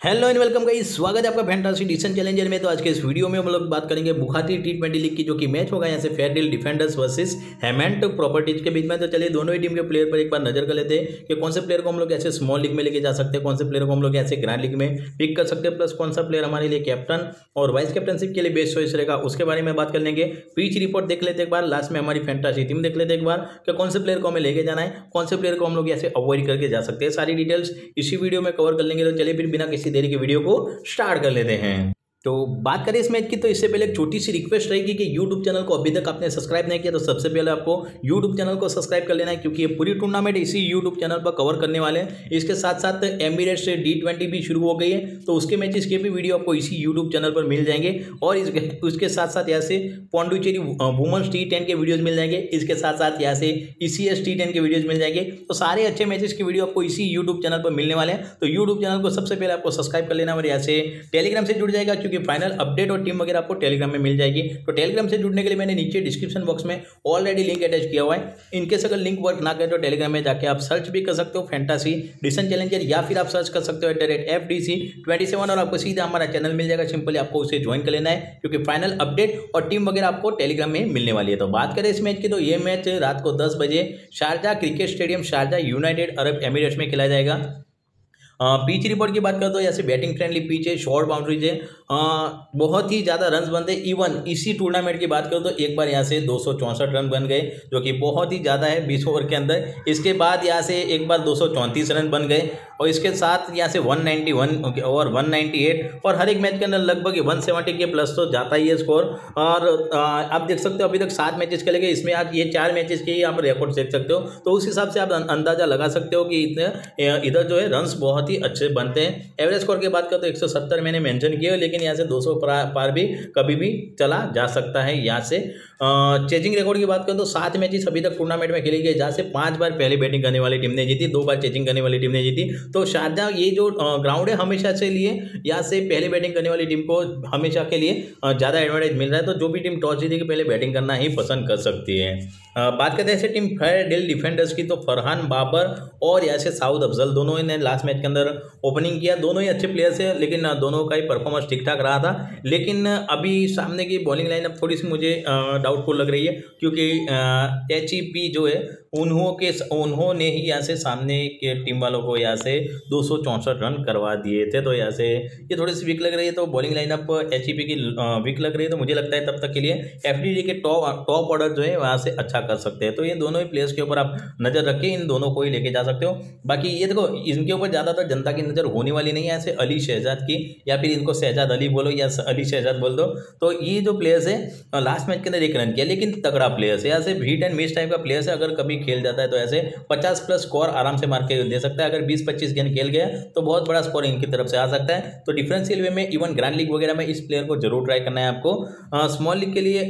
Hello and welcome guys, स्वागत है आपका फैंटासी डिसीजन चैलेंजर में। तो आज के इस वीडियो में हम लोग बात करेंगे बुखाती टी20 लीग की, जो कि मैच होगा यहाँ से Fairdeal Defenders versus Hemant Properties के बीच में। तो चलिए दोनों ही टीम के प्लेयर पर एक बार नजर कर लेते हैं कि कौन से प्लेयर को हम लोग ऐसे स्मॉल लीग में लेके जा सकते हैं, कौन से प्लेयर को हम लोग ऐसे ग्रैंड लीग में पिक कर सकते हैं, प्लस कौन सा प्लेयर हमारे लिए कैप्टन और वाइस कैप्टनशिप के लिए बेस्ट चॉइस रहेगा, उसके बारे में बात कर लेंगे। पिच रिपोर्ट देख लेते एक बार, लास्ट में हमारी फैंटासी टीम देख लेते एक बार कि कौन से प्लेयर को हमें लेके जाना है, कौन से प्लेयर को हम लोग ऐसे अवॉइड करके जा सकते हैं। सारी डिटेल्स इसी वीडियो में कवर कर लेंगे। तो चलिए फिर बिना किसी देरी के वीडियो को स्टार्ट कर लेते हैं। तो बात करें इस मैच की, तो इससे पहले एक छोटी सी रिक्वेस्ट रहेगी कि YouTube चैनल को अभी तक आपने सब्सक्राइब नहीं किया तो सबसे पहले आपको YouTube चैनल को सब्सक्राइब कर लेना है, क्योंकि ये पूरी टूर्नामेंट इसी YouTube चैनल पर कवर करने वाले हैं। इसके साथ साथ एमिरेट्स D20 भी शुरू हो गई है, तो उसके मैचेस के भी वीडियो आपको इसी YouTube चैनल पर मिल जाएंगे। और उसके साथ साथ यहाँ से पौंडुचेरी वुमेन्स T10 के वीडियोज मिल जाएंगे। इसके साथ साथ यहाँ से ECS T10 के वीडियोज मिल जाएंगे। तो सारे अच्छे मैचेस के वीडियो आपको इसी YouTube चैनल पर मिलने वाले हैं। तो YouTube चैनल को सबसे पहले आपको सब्सक्राइब कर लेना और यहाँ से टेलीग्राम से जुड़ जाएगा, क्योंकि फाइनल अपडेट और टीम वगैरह आपको टेलीग्राम में मिल जाएगी। तो टेलीग्राम से जुड़ने के लिए मैंने नीचे डिस्क्रिप्शन बॉक्स में ऑलरेडी लिंक अटैच किया हुआ है। इनकेस अगर लिंक वर्क ना करे तो टेलीग्राम में जाके आप सर्च भी कर सकते हो फैंटासी डिसीजन चैलेंजर, या फिर आप सर्च कर सकते हो @FDC27 और आपको सीधा हमारा चैनल मिल जाएगा। सिंपली आपको उसे ज्वाइन कर लेना है, क्योंकि फाइनल अपडेट और टीम वगैरह आपको टेलीग्राम में मिलने वाली है। तो बात करें इस मैच की, तो ये मैच रात को 10 बजे Sharjah cricket stadium Sharjah United Arab Emirates में खेला जाएगा। पिच रिपोर्ट की बात करें तो ऐसे बैटिंग फ्रेंडली पिच है, शॉर्ट बाउंड्रीज है, बहुत ही ज़्यादा रन बनते हैं। इवन इसी टूर्नामेंट की बात करें तो एक बार यहाँ से 264 रन बन गए, जो कि बहुत ही ज़्यादा है 20 ओवर के अंदर। इसके बाद यहाँ से एक बार 234 रन बन गए, और इसके साथ यहाँ से 191 और 198, और हर एक मैच के अंदर लगभग 170 के प्लस तो जाता ही है स्कोर। और आप देख सकते हो अभी तक 7 मैचेस खेले गए, इसमें आज ये 4 मैचेस के ही आप रिकॉर्ड देख सकते हो। तो उस हिसाब से आप अंदाजा लगा सकते हो कि इधर जो है रन्स बहुत ही अच्छे बनते हैं। एवरेज स्कोर की बात करें तो 170 मैंने मेंशन किया, लेकिन यहाँ से 200 पार भी कभी भी चला जा सकता है। यहाँ से चेजिंग रिकॉर्ड की बात करें तो 7 मैचेस अभी तक टूर्नामेंट में खेली गई, जहाँ से 5 बार पहले बैटिंग करने वाली टीम ने जीती, 2 बार चेजिंग करने वाली टीम ने जीती। तो शारजा ये जो ग्राउंड है हमेशा से लिए, यहाँ से पहले बैटिंग करने वाली टीम को हमेशा के लिए ज़्यादा एडवांटेज मिल रहा है। तो जो भी टीम टॉस जीतेगी पहले बैटिंग करना ही पसंद कर सकती है। बात करते हैं ऐसे टीम फेयरडील डिफेंडर्स की, तो फरहान बाबर और यहाँ से साउद अफजल दोनों ने लास्ट मैच के अंदर ओपनिंग किया। दोनों ही अच्छे प्लेयर्स हैं, लेकिन दोनों का ही परफॉर्मेंस ठीक ठाक रहा था। लेकिन अभी सामने की बॉलिंग लाइनअप थोड़ी सी मुझे डाउटफुल लग रही है, क्योंकि HEP जो है उन्होंने ही यहाँ से सामने के टीम वालों को यहाँ से 264 रन करवा दिए थे। तो यहाँ से ये थोड़ी सी वीक लग रही है। तो बॉलिंग लाइनअप HEP की वीक लग रही है। तो मुझे लगता है तब तक के लिए FDD के टॉप ऑर्डर जो है वहाँ से अच्छा कर सकते हैं। तो ये दोनों ही प्लेयर्स के ऊपर आप नज़र रख के इन दोनों को ही लेके जा सकते हो। बाकी ये देखो, इनके ऊपर ज़्यादातर जनता की नज़र होने वाली नहीं है, ऐसे अली शहजाद की, या फिर इनको शहजाद अली बोलो या अली शहजाद बोल दो। तो ये जो प्लेयर्स है लास्ट मैच के अंदर 1 रन किया, लेकिन तगड़ा प्लेयर्स है, ऐसे हिट एंड मिस टाइप का प्लेयर्स है। अगर कभी खेल जाता है तो ऐसे 50 प्लस स्कोर आराम से मार के दे सकता है। अगर 20-25 गेंद खेल गया तो बहुत बड़ा स्कोर इनकी तरफ से आ सकता है। तो डिफरेंशियल वे में इवन ग्रैंड लीग वगैरह में इस प्लेयर को जरूर ट्राई करना है आपको। स्मॉल लीग के लिए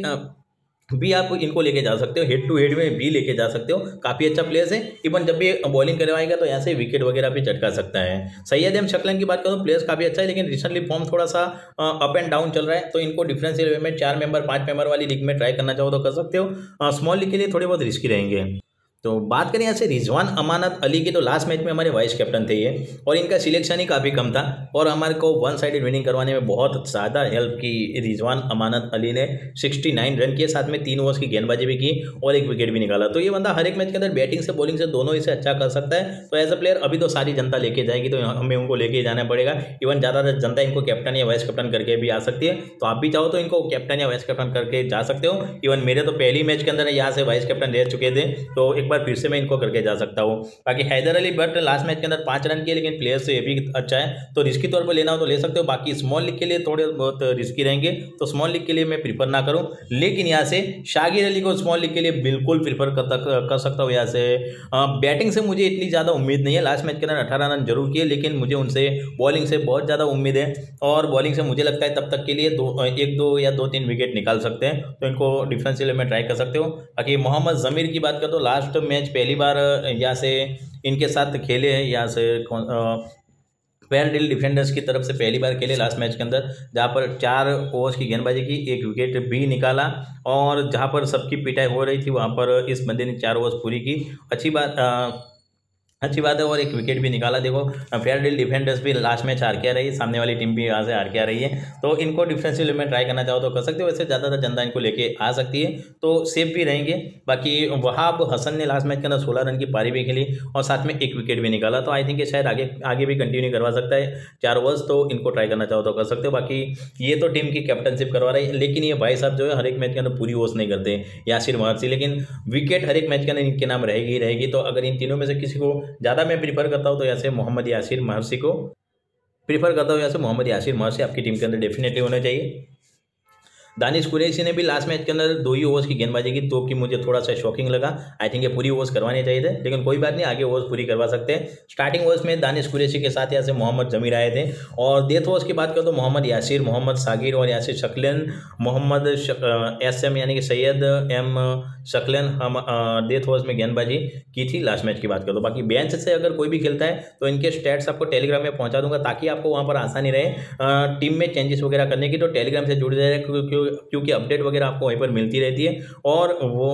भी आप इनको लेके जा सकते हो, हेड टू हेड में भी लेके जा सकते हो। काफ़ी अच्छा प्लेयर्स है। इवन जब भी बॉलिंग करवाएगा तो यहाँ से विकेट वगैरह भी चटका सकता है। सैयद एम शकलन की बात करूँ, प्लेयर्स काफ़ी अच्छा है, लेकिन रिसेंटली फॉर्म थोड़ा सा अप एंड डाउन चल रहा है। तो इनको डिफरेंशियल वे में 4 मेंबर 5 मेंबर वाली लीग में ट्राई करना चाहो तो कर सकते हो। स्मॉल लीग के लिए थोड़े बहुत रिस्की रहेंगे। तो बात करें यहाँ से रिजवान अमानत अली की, तो लास्ट मैच में हमारे वाइस कैप्टन थे ये, और इनका सिलेक्शन ही काफ़ी कम था, और हमारे को 1 साइडेड विनिंग करवाने में बहुत ज़्यादा हेल्प की रिजवान अमानत अली ने। 69 रन किए, साथ में 3 ओवर्स की गेंदबाजी भी की और 1 विकेट भी निकाला। तो ये बंदा हर एक मैच के अंदर बैटिंग से बॉलिंग से दोनों ही से अच्छा कर सकता है। तो एज अ प्लेयर अभी तो सारी जनता लेके जाएगी, तो हमें उनको लेके जाना पड़ेगा। इवन ज़्यादातर जनता इनको कैप्टन या वाइस कैप्टन करके भी आ सकती है। तो आप भी चाहो तो इनको कैप्टन या वाइस कैप्टन करके जा सकते हो। इवन मेरे तो पहली मैच के अंदर यहाँ से वाइस कैप्टन रह चुके थे, तो एक बार फिर से मैं इनको जा सकता हूं। बाकी हैदर अली भट्ट लास्ट मैच के अंदर 5 रन किए, लेकिन प्लेयर से ये भी अच्छा है, तो रिस्की तौर पर लेना हो तो ले सकते हो। बाकी स्मॉल लीग के लिए थोड़े बहुत रिस्की रहेंगे, तो स्मॉल लीग के लिए मैं प्रीफर ना करूं। लेकिन यहाँ से शागिर अली को स्मॉल लीग के लिए बिल्कुल प्रीफर कर सकता हूँ। यहाँ से बैटिंग से मुझे इतनी ज़्यादा उम्मीद नहीं है। लास्ट मैच के अंदर 18 रन जरूर किए, लेकिन मुझे उनसे बॉलिंग से बहुत ज़्यादा उम्मीद है, और बॉलिंग से मुझे लगता है तब तक के लिए 1-2 या 2-3 विकेट निकाल सकते हैं। तो इनको डिफेंसिव में ट्राई कर सकते हो। बाकी मोहम्मद जमीर की बात करें तो लास्ट मैच पहली बार यहाँ से इनके साथ खेले हैं। यहाँ से फेयरडील डिफेंडर्स की तरफ से पहली बार खेले लास्ट मैच के अंदर, जहाँ पर 4 ओवर्स की गेंदबाजी की, 1 विकेट भी निकाला, और जहाँ पर सबकी पिटाई हो रही थी वहाँ पर इस बंदे ने 4 ओवर्स पूरी की। अच्छी बात अच्छी बात है, और एक विकेट भी निकाला। देखो फेयरडील डिफेंडर्स भी लास्ट मैच हार के आ रही है, सामने वाली टीम भी यहाँ से हार के आ रही है, तो इनको डिफेंसिव में ट्राई करना चाहो तो कर सकते हो। वैसे ज़्यादातर जनता इनको लेके आ सकती है तो सेफ भी रहेंगे। बाकी वहाब हसन ने लास्ट मैच के अंदर 16 रन की पारी भी खेली और साथ में एक विकेट भी निकाला, तो आई थिंक शायद आगे आगे भी कंटिन्यू करवा सकता है 4 ओवर्स, तो इनको ट्राई करना चाहो तो कर सकते हो। बाकी ये तो टीम की कैप्टनशिप करवा रही है, लेकिन ये भाई साहब जो है हर एक मैच के अंदर पूरी ओवर्स नहीं करते यासिर महर्षि, लेकिन विकेट हर एक मैच के अंदर इनके नाम रहेगी ही रहेगी। तो अगर इन तीनों में से किसी को ज़्यादा मैं प्रीफर करता हूँ तो ऐसे मोहम्मद यासिर महर्षि को प्रीफर करता हूँ। ऐसे मोहम्मद यासिर महर्षि आपकी टीम के अंदर डेफिनेटली होने चाहिए। दानिश कुरैशी ने भी लास्ट मैच के अंदर 2 ही ओवर्स की गेंदबाजी की, तो कि मुझे थोड़ा सा शॉकिंग लगा। आई थिंक ये पूरी ओवर्स करवाने चाहिए थे, लेकिन कोई बात नहीं, आगे ओवर्स पूरी करवा सकते हैं। स्टार्टिंग ओवर्स में दानिश कुरैशी के साथ यहाँ से मोहम्मद जमीर आए थे, और डेथ ओवर्स की बात करें तो मोहम्मद यासिर, मोहम्मद सागिर और यासिर शकलन, मोहम्मद SM यानी कि सैयद M शकलन हम डेथ ओवर्स में गेंदबाजी की थी लास्ट मैच की बात करो तो। बाकी बेंच से अगर कोई भी खेलता है तो इनके स्टैट्स आपको टेलीग्राम में पहुंचा दूंगा, ताकि आपको वहां पर आसानी रहे टीम में चेंजेस वगैरह करने की। तो टेलीग्राम से जुड़ जाए, क्योंकि अपडेट वगैरह आपको वहीं पर मिलती रहती है, और वो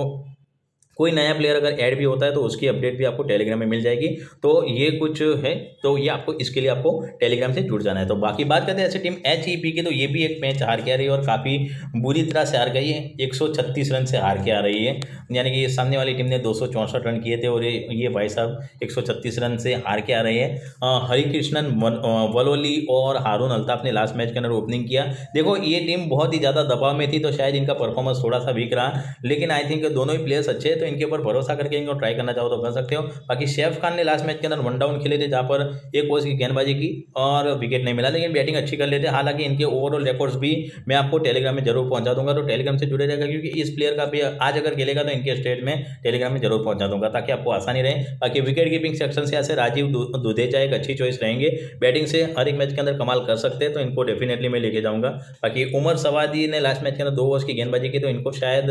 कोई नया प्लेयर अगर ऐड भी होता है तो उसकी अपडेट भी आपको टेलीग्राम में मिल जाएगी। तो ये कुछ है, तो ये आपको इसके लिए आपको टेलीग्राम से जुड़ जाना है। तो बाकी बात करते हैं ऐसे टीम HEP की, तो ये भी एक मैच हार के आ रही है और काफ़ी बुरी तरह से हार गई है। 136 रन से हार के आ रही है, यानी कि सामने वाली टीम ने 264 रन किए थे और ये भाई साहब 136 रन से हार के आ रहे हैं। हरिकृष्णन वलोली और हारून अल्ताफ ने लास्ट मैच के अंदर ओपनिंग किया। देखो ये टीम बहुत ही ज़्यादा दबाव में थी, तो शायद इनका परफॉर्मेंस थोड़ा सा वीक रहा, लेकिन आई थिंक दोनों ही प्लेयर्स अच्छे हैं, तो इनके ऊपर भरोसा करके इनको ट्राई करना चाहो तो कर सकते हो। बाकी सैफ खान ने लास्ट मैच के अंदर 1 डाउन खेले थे, जहाँ पर 1 ओवर की गेंदबाजी की और विकेट नहीं मिला, लेकिन बैटिंग अच्छी कर लेते। हालांकि इनके ओवरऑल रिकॉर्ड्स भी मैं आपको टेलीग्राम में जरूर पहुंचा दूंगा, तो टेलीग्राम से जुड़े रहेगा, क्योंकि इस प्लेयर का भी आज अगर खेलेगा तो इनके स्टेट में टेलीग्राम में जरूर पहुंचा दूंगा, ताकि आपको आसानी रहे। बाकी विकेट कीपिंग सेक्शन से ऐसे राजीव दुधेजा एक अच्छी चॉइस रहेंगे, बैटिंग से हर एक मैच के अंदर कमाल कर सकते हैं, तो इनको डेफिनेटली मैं लेके जाऊंगा। बाकी उमर सवादी ने लास्ट मैच के अंदर 2 ओवर्स की गेंदबाजी की, तो इनको शायद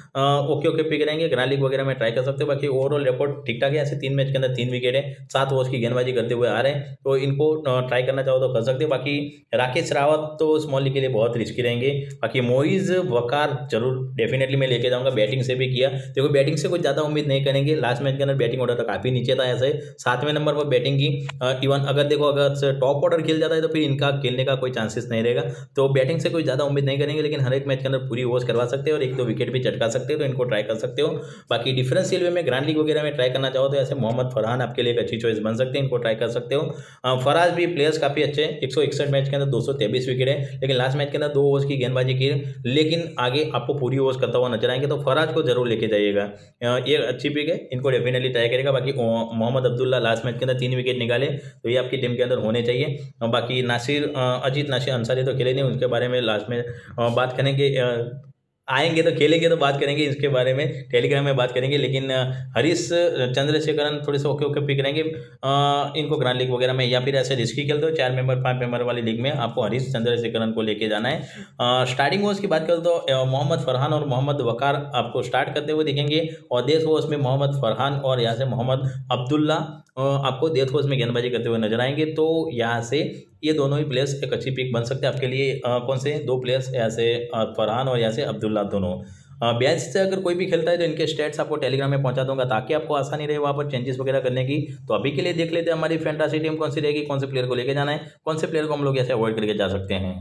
ओके पिक रहेंगे, ग्रांड लीग वगैरह में ट्राई कर सकते हो। बाकी ओवरऑल रिकॉर्ड ठीक ठाक है, ऐसे 3 मैच के अंदर 3 विकेट है, 7 ओवर्स की गेंदबाजी करते हुए आ रहे हैं, तो इनको ट्राई करना चाहो तो कर सकते हो। बाकी राकेश रावत तो स्मॉल लीग के लिए बहुत रिस्की रहेंगे। बाकी मोइज वकार जरूर डेफिनेटली मैं लेके जाऊंगा, बैटिंग से भी किया। देखो बैटिंग से कुछ ज़्यादा उम्मीद नहीं करेंगे, लास्ट मैच के अंदर बैटिंग ऑर्डर काफ़ी नीचे था, ऐसे 7वें नंबर पर बैटिंग की। इवन अगर देखो अगर टॉप ऑर्डर खेल जाता है तो फिर इनका खेलने का कोई चांसेस नहीं रहेगा, तो बैटिंग से कोई ज़्यादा उम्मीद नहीं करेंगे, लेकिन हर एक मैच के अंदर पूरी ओवर्स करवा सकते हो और 1-2 विकेट भी चटका सकते हो, तो इनको ट्राई कर सकते हो। बाकी डिफरेंशियल वे में ग्रांड लीग वगैरह में ट्राई करना चाहो तो ऐसे मोहम्मद फरहान आपके लिए एक अच्छी चॉइस बन सकते हैं, इनको ट्राई कर सकते हो। फराज भी प्लेयर्स काफ़ी अच्छे हैं, 161 मैच के अंदर 223 विकेट है, लेकिन लास्ट मैच के अंदर 2 ओवर्स की गेंदबाजी की, लेकिन आगे आपको पूरी ओवर्स करता हुआ नजर आएंगे, तो फराज को जरूर लेके जाइएगा, ये अच्छी पिक है, इनको डेफिनेटली ट्राई करेगा। बाकी मोहम्मद अब्दुल्ला लास्ट मैच के अंदर 3 विकेट निकाले, तो ये आपकी टीम के अंदर होने चाहिए। बाकी अजीत नासिर अंसारी तो खेले नहीं, उनके बारे में लास्ट में बात करेंगे, आएंगे तो खेलेंगे तो बात करेंगे इसके बारे में, टेलीग्राम में बात करेंगे। लेकिन हरीश चंद्रशेखरन थोड़े से ओके पिक रहेंगे, इनको ग्रांड लीग वगैरह में, या फिर ऐसे रिस्की खेलते हो 4 मेंबर 5 मेंबर वाली लीग में आपको हरीश चंद्रशेखरन को लेके जाना है। स्टार्टिंग ओवर्स की बात करें तो मोहम्मद फरहान और मोहम्मद वकार आपको स्टार्ट करते हुए दिखेंगे, और डेथ ओवर्स में मोहम्मद फरहान और यहाँ से मोहम्मद अब्दुल्ला आपको डेथ ओवर्स में गेंदबाजी करते हुए नजर आएंगे, तो यहाँ से ये दोनों ही प्लेयर्स एक अच्छी पिक बन सकते हैं आपके लिए। कौन से 2 प्लेयर्स, ऐसे फरहान और यहाँ से अब्दुल्ला, दोनों बेंच से अगर कोई भी खेलता है तो इनके स्टेट्स आपको टेलीग्राम में पहुंचा दूंगा, ताकि आपको आसानी रहे वहाँ पर चेंजेस वगैरह करने की। तो अभी के लिए देख लेते हैं हमारी फैंटासी टीम कौन सी रहेगी, कौन से प्लेयर को लेके जाना है, कौन से प्लेयर को हम लोग ऐसे अवॉइड करके जा सकते हैं।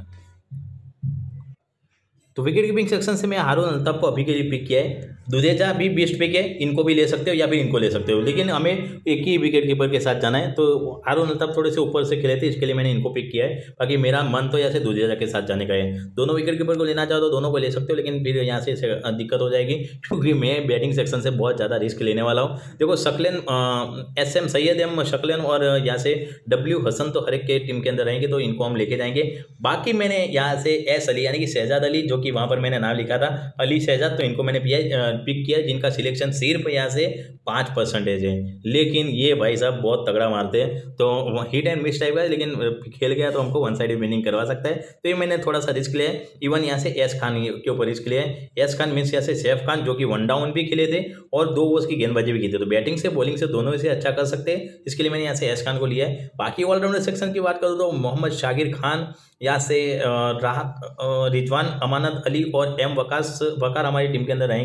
तो विकेट कीपिंग सेक्शन से मैं हारून अल्ताफ को अभी के लिए पिक किया है, दुधेजा भी बेस्ट पिक है, इनको भी ले सकते हो या फिर इनको ले सकते हो, लेकिन हमें एक ही विकेट कीपर के साथ जाना है, तो हारून अल्ताफ थोड़े से ऊपर से खेले थे, इसके लिए मैंने इनको पिक किया है। बाकी मेरा मन तो यहाँ से दुधेजा के साथ जाने का है, दोनों विकेट कीपर को लेना चाहो तो दोनों को ले सकते हो, लेकिन फिर यहाँ से दिक्कत हो जाएगी, क्योंकि मैं बैटिंग सेक्शन से बहुत ज़्यादा रिस्क लेने वाला हूँ। देखो शकलन SM सैयद M शकलन और यहाँ से W हसन तो हर एक के टीम के अंदर रहेंगे, तो इनको हम लेके जाएंगे। बाकी मैंने यहाँ से S अली यानी कि शहजाद अली, जो कि वहाँ पर मैंने नाम लिखा था अली शहजाद, तो इनको मैंने पिक किया, जिनका सिलेक्शन सिर्फ यहाँ से 5% है, लेकिन ये भाई साहब बहुत तगड़ा मारते हैं, तो हिट एंड मिस टाइप है, लेकिन खेल गया तो हमको 1 साइडेड विनिंग करवा सकता है, तो ये मैंने थोड़ा सा रिस्क लिया है। इवन यहाँ से एस खान के ऊपर रिस्क लिया है, एस खान मीन्स यहाँ से सैफ खान, जो कि 1 डाउन भी खेले थे और 2 ओवर्स की गेंदबाजी भी की थी, तो बैटिंग से बॉलिंग से दोनों से अच्छा कर सकते हैं, इसके लिए मैंने यहाँ से एस खान को लिया है। बाकी ऑलराउंडर सेक्शन की बात करूँ तो मोहम्मद शागिर खान, यहाँ से राहत रिजवान अमानत अली और M वकार हमारी टीम के अंदर रहेंगे,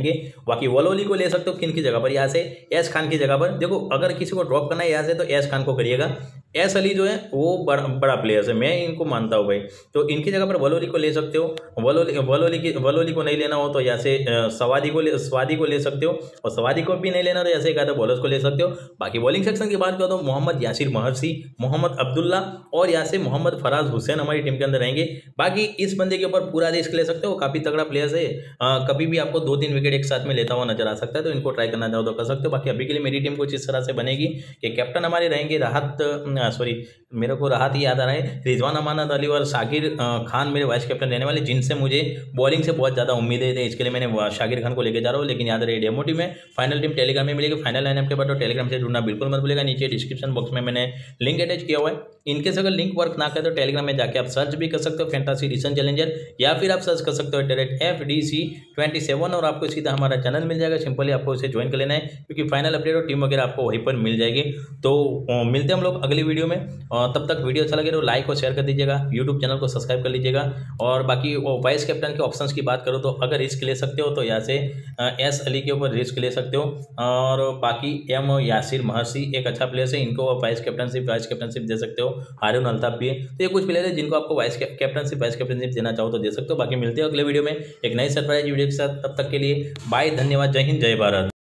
बाकी वलोली को ले सकते हो किन की जगह पर, यहाँ से एस खान की जगह पर। देखो अगर किसी को ड्रॉप करना है यहाँ से तो एस खान को करिएगा। एस अली जो है वो बड़ा प्लेयर है, मैं इनको मानता हूँ भाई, तो इनकी जगह पर वलोली को ले सकते हो। वलोली को नहीं लेना हो तो यहाँ से स्वादी को ले सकते हो, और स्वादी को भी नहीं लेना तो ऐसे एक आधा बॉलर्स को ले सकते हो। बाकी बॉलिंग सेक्शन की बात करो तो मोहम्मद यासिर महर्षि, मोहम्मद अब्दुल्ला और यहाँ से मोहम्मद फराज हुसैन हमारी टीम के अंदर रहेंगे। बाकी इस बंदे के ऊपर पूरा रिस्क ले सकते हो, काफ़ी तगड़ा प्लेयर है, कभी भी आपको 2-3 विकेट एक साथ में लेता हुआ नजर आ सकता है, तो इनको ट्राई करना चाहो तो कर सकते हो। बाकी अभी के लिए मेरी टीम कुछ इस तरह से बनेगी कि कैप्टन हमारे रहेंगे मेरे को राहत ही याद आ रहा है, रिजवान अमानत अली और शाकिर खान मेरे वाइस कैप्टन रहने वाले, जिनसे मुझे बॉलिंग से बहुत ज़्यादा उम्मीदें थी, इसके लिए मैंने शाकिर खान को लेकर जा रहा हूँ। लेकिन याद रहे डेमो टीम है, फाइनल टीम टेलीग्राम में मिलेगी। फाइनल लाइनअप के बाद तो टेलीग्राम से जुड़ना बिल्कुल मत भूलेगा, नीचे डिस्क्रिप्शन बॉक्स में मैंने लिंक अटैच किया हुआ है। इनकेस अगर लिंक वर्क ना करे तो टेलीग्राम में जाके आप सर्च भी कर सकते हो फैंटासी रीसेंट चैलेंजर, या फिर आप सर्च कर सकते हो FDC27 और आपको सीधा हमारा चैनल मिल जाएगा। सिंपली आपको उसे ज्वाइन कर लेना है, क्योंकि फाइनल अपडेट और टीम वगैरह आपको वहीं पर मिल जाएगी। तो मिलते हैं हम लोग अगली वीडियो में, और तब तक वीडियो अच्छा लगे तो लाइक और शेयर कर दीजिएगा, यूट्यूब चैनल को सब्सक्राइब कर लीजिएगा। और बाकी वाइस कैप्टन के ऑप्शंस की बात करो तो अगर रिस्क ले सकते हो तो यहाँ से एस अली के ऊपर रिस्क ले सकते हो, और बाकी एम यासिर महर्षि एक अच्छा प्लेयर है, इनको वाइस कैप्टनशिप दे सकते हो। हारून अल्ताफ भी है, तो ये कुछ प्लेयर है जिनको आपको वाइस कैप्टनशिप देना चाहो तो दे सकते हो। बाकी मिलते हो अगले वीडियो में एक नई सरप्राइज वीडियो के साथ, तब तक के लिए बाय, धन्यवाद, जय हिंद, जय भारत।